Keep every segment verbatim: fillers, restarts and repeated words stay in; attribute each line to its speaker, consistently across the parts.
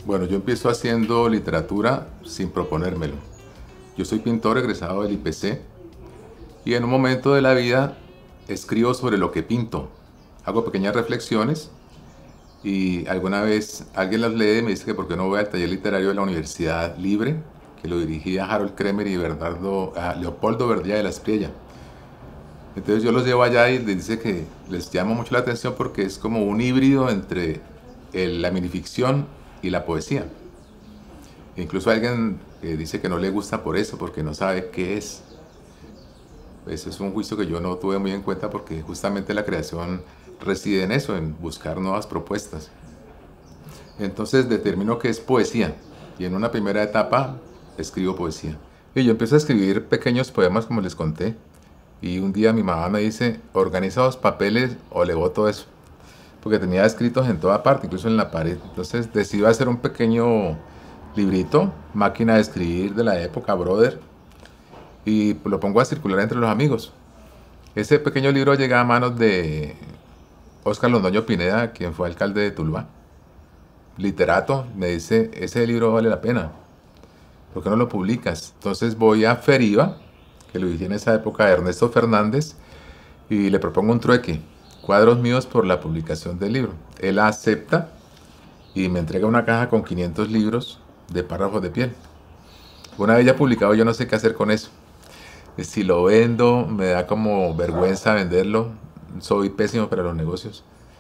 Speaker 1: Bueno, yo empiezo haciendo literatura sin proponérmelo. Yo soy pintor egresado del I P C y en un momento de la vida escribo sobre lo que pinto. Hago pequeñas reflexiones y alguna vez alguien las lee y me dice que por qué no voy al taller literario de la Universidad Libre, que lo dirigía Harold Kremer y Bernardo, ah, Leopoldo Verdía de la Espriella. Entonces yo los llevo allá y les dice que les llama mucho la atención porque es como un híbrido entre el- la minificción y la poesía. E incluso alguien eh, dice que no le gusta por eso, porque no sabe qué es. Ese es un juicio que yo no tuve muy en cuenta porque justamente la creación reside en eso, en buscar nuevas propuestas. Entonces determino que es poesía y en una primera etapa escribo poesía. Y yo empiezo a escribir pequeños poemas como les conté. Y un día mi mamá me dice, organiza los papeles o le boto eso. Porque tenía escritos en toda parte, incluso en la pared. Entonces decido hacer un pequeño librito, máquina de escribir de la época, brother, y lo pongo a circular entre los amigos. Ese pequeño libro llega a manos de Óscar Londoño Pineda, quien fue alcalde de Tuluá. Literato, me dice, ese libro vale la pena, ¿por qué no lo publicas? Entonces voy a Feriva, que lo hice en esa época de Ernesto Fernández, y le propongo un trueque, cuadros míos por la publicación del libro. Él acepta y me entrega una caja con quinientos libros de párrafos de piel. Una vez ya publicado, yo no sé qué hacer con eso. Si lo vendo, me da como vergüenza venderlo. Soy pésimo para los negocios.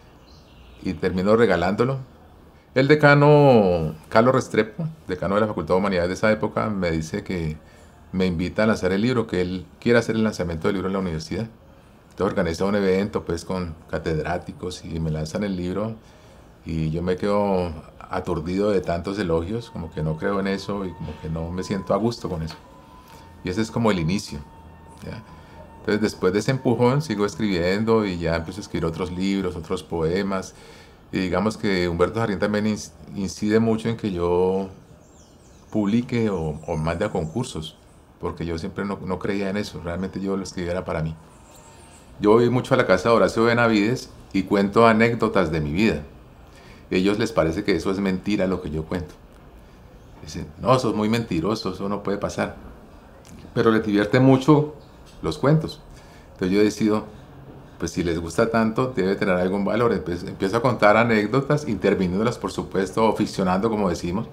Speaker 1: Y termino regalándolo. El decano, Carlos Restrepo, decano de la Facultad de Humanidades de esa época, me dice que me invita a lanzar el libro, que él quiere hacer el lanzamiento del libro en la universidad. Entonces organiza un evento pues con catedráticos y me lanzan el libro y yo me quedo aturdido de tantos elogios, como que no creo en eso y como que no me siento a gusto con eso. Y ese es como el inicio, ¿ya? Entonces después de ese empujón sigo escribiendo y ya empiezo a escribir otros libros, otros poemas. Y digamos que Humberto Jardín también ins- incide mucho en que yo publique o, o mande a concursos, porque yo siempre no, no creía en eso, realmente yo lo escribiera para mí. Yo voy mucho a la casa de Horacio Benavides y cuento anécdotas de mi vida. A ellos les parece que eso es mentira lo que yo cuento. Dicen, no, eso es muy mentiroso, eso no puede pasar. Pero les divierte mucho los cuentos. Entonces yo decido, pues si les gusta tanto, debe tener algún valor. Empiezo, empiezo a contar anécdotas, interviniéndolas, por supuesto, o ficcionando, como decimos.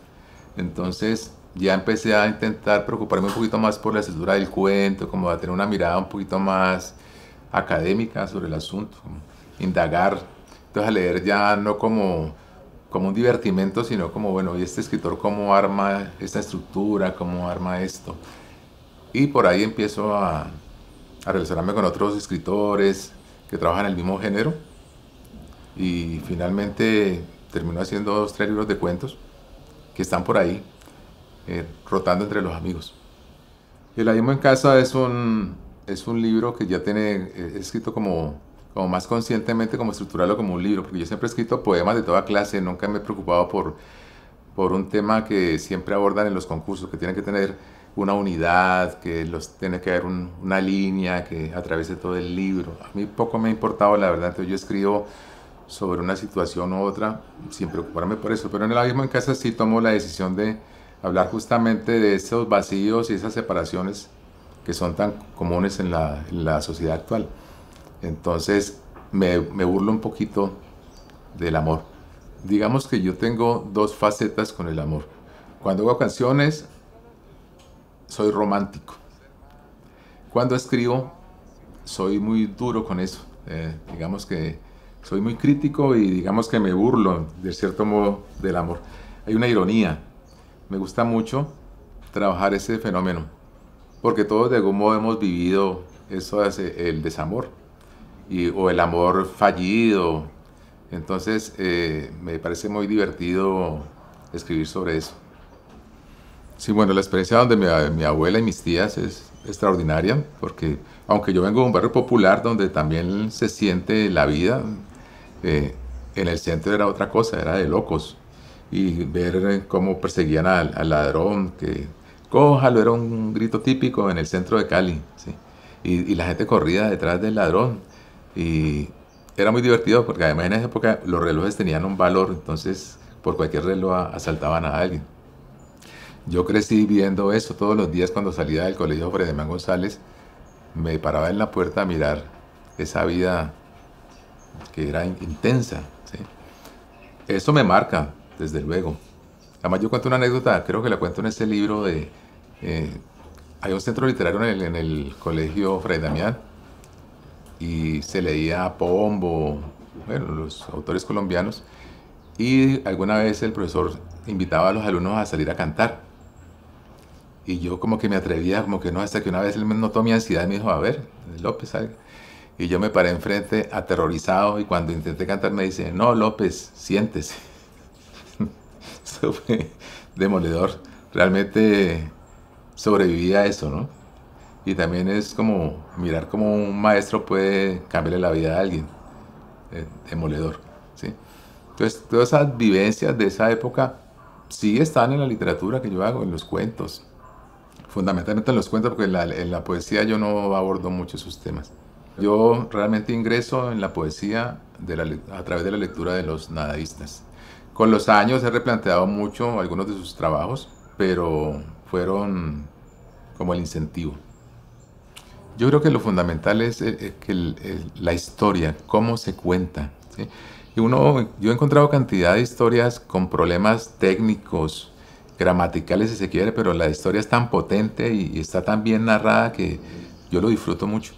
Speaker 1: Entonces ya empecé a intentar preocuparme un poquito más por la escritura del cuento, como a tener una mirada un poquito más académica sobre el asunto, como indagar. Entonces a leer ya no como, como un divertimento, sino como, bueno, ¿y este escritor cómo arma esta estructura? ¿Cómo arma esto? Y por ahí empiezo a, a relacionarme con otros escritores que trabajan en el mismo género. Y finalmente termino haciendo dos, tres libros de cuentos que están por ahí, eh, rotando entre los amigos. El Abismo en Casa es un, es un libro que ya tiene eh, escrito como, como más conscientemente, como estructurarlo como un libro, porque yo siempre he escrito poemas de toda clase, nunca me he preocupado por, por un tema que siempre abordan en los concursos, que tiene que tener una unidad, que los, tiene que haber un- una línea que atraviese todo el libro. A mí poco me ha importado, la verdad, entonces yo escribo sobre una situación u otra sin preocuparme por eso, pero en El Abismo en Casa sí tomo la decisión de hablar justamente de esos vacíos y esas separaciones que son tan comunes en la, en la sociedad actual. Entonces me, me burlo un poquito del amor. Digamos que yo tengo dos facetas con el amor. Cuando hago canciones, soy romántico. Cuando escribo, soy muy duro con eso. Eh, digamos que soy muy crítico y digamos que me burlo, de cierto modo, del amor. Hay una ironía. Me gusta mucho trabajar ese fenómeno, porque todos de algún modo hemos vivido eso, es el desamor y, o el amor fallido. Entonces eh, me parece muy divertido escribir sobre eso. Sí, bueno, la experiencia donde mi, mi abuela y mis tías es extraordinaria, porque aunque yo vengo de un barrio popular donde también se siente la vida, eh, en el centro era otra cosa, era de locos. Y ver eh, cómo perseguían al, al ladrón, que cójalo, era un grito típico en el centro de Cali, ¿sí? Y, y la gente corría detrás del ladrón. Y era muy divertido porque además en esa época los relojes tenían un valor, entonces por cualquier reloj asaltaban a alguien. Yo crecí viendo eso todos los días cuando salía del colegio Fray Damián González. Me paraba en la puerta a mirar esa vida que era intensa, ¿sí? Eso me marca, desde luego. Además, yo cuento una anécdota, creo que la cuento en este libro de... Eh, hay un centro literario en el, en el colegio Fray Damián y se leía a Pombo, bueno, los autores colombianos, y alguna vez el profesor invitaba a los alumnos a salir a cantar. Y yo como que me atrevía, como que no, hasta que una vez él me notó mi ansiedad y me dijo, a ver, López, salga. Y yo me paré enfrente aterrorizado y cuando intenté cantar me dice, no, López, siéntese. Eso fue demoledor. Realmente sobreviví a eso, ¿no? Y también es como mirar cómo un maestro puede cambiarle la vida a alguien. Eh, demoledor, ¿sí? Entonces, todas esas vivencias de esa época sí están en la literatura que yo hago, en los cuentos. Fundamentalmente en los cuentos, porque en la, en la poesía yo no abordo mucho esos temas. Yo realmente ingreso en la poesía de la, a través de la lectura de los nadaístas. Con los años he replanteado mucho algunos de sus trabajos, pero fueron como el incentivo. Yo creo que lo fundamental es, es que el, el, la historia, cómo se cuenta, ¿sí? Y uno, yo he encontrado cantidad de historias con problemas técnicos, gramaticales si se quiere, pero la historia es tan potente y, y está tan bien narrada que yo lo disfruto mucho,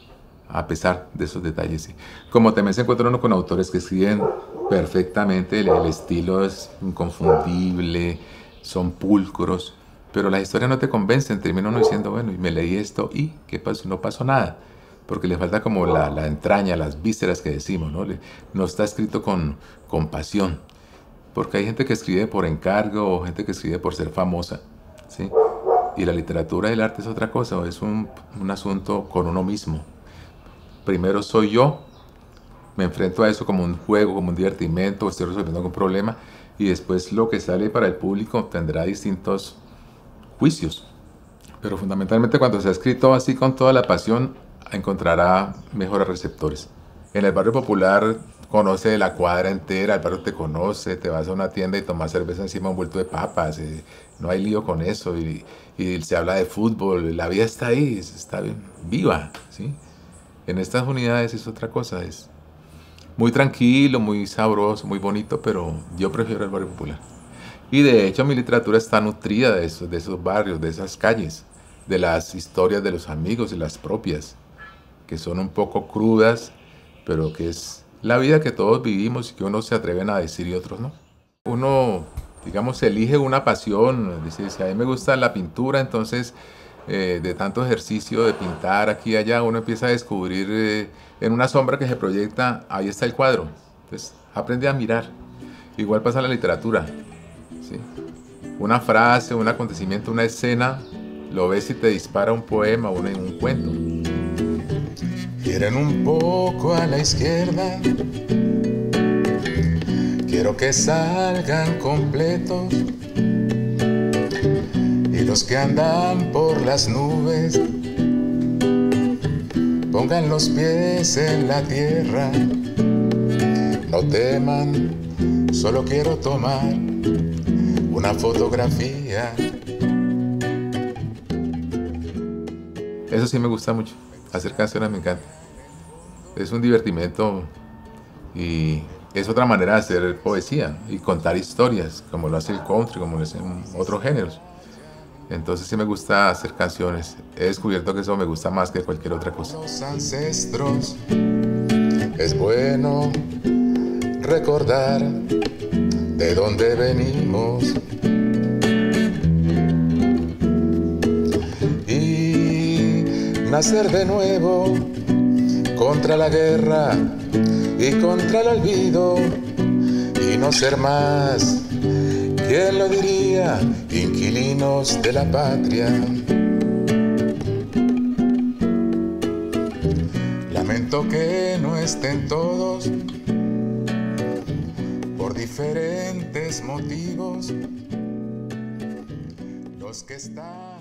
Speaker 1: a pesar de esos detalles. ¿Sí? Como también se encuentra uno con autores que escriben perfectamente, el, el estilo es inconfundible, son pulcros, pero la historia no te convence, termina uno diciendo, bueno, y me leí esto y ¿qué pasó? No pasó nada, porque le falta como la, la entraña, las vísceras que decimos, ¿no? Le, no está escrito con, con pasión, porque hay gente que escribe por encargo o gente que escribe por ser famosa, ¿sí? Y la literatura y el arte es otra cosa, es un, un asunto con uno mismo. Primero soy yo, me enfrento a eso como un juego, como un divertimento, estoy resolviendo algún problema, y después lo que sale para el público tendrá distintos juicios. Pero fundamentalmente cuando se ha escrito así con toda la pasión, encontrará mejores receptores. En el barrio popular conoce la cuadra entera, el barrio te conoce, te vas a una tienda y tomas cerveza encima de un vuelto de papas, eh, no hay lío con eso, y, y se habla de fútbol, la vida está ahí, está bien, viva, ¿sí? En estas unidades es otra cosa, es muy tranquilo, muy sabroso, muy bonito, pero yo prefiero el barrio popular. Y de hecho mi literatura está nutrida de esos, de esos barrios, de esas calles, de las historias de los amigos y las propias, que son un poco crudas, pero que es la vida que todos vivimos y que unos se atreven a decir y otros no. Uno, digamos, elige una pasión, dice, si a mí me gusta la pintura, entonces eh, de tanto ejercicio de pintar aquí y allá, uno empieza a descubrir eh, en una sombra que se proyecta, ahí está el cuadro. Entonces aprende a mirar. Igual pasa en la literatura. ¿Sí? Una frase, un acontecimiento, una escena, lo ves y te dispara un poema o un, un cuento. Quieren un poco a la izquierda, quiero que salgan completos, y los que andan por las nubes pongan los pies en la tierra. No teman, solo quiero tomar una fotografía. Eso sí me gusta mucho, hacer canciones me encanta. Es un divertimento y es otra manera de hacer poesía y contar historias, como lo hace el country, como lo hacen otros géneros. Entonces sí me gusta hacer canciones. He descubierto que eso me gusta más que cualquier otra cosa. Los ancestros, es bueno recordar de dónde venimos y nacer de nuevo contra la guerra y contra el olvido y no ser más, ¿quién lo diría?, inquilinos de la patria. Lamento que no estén todos por diferentes motivos los que están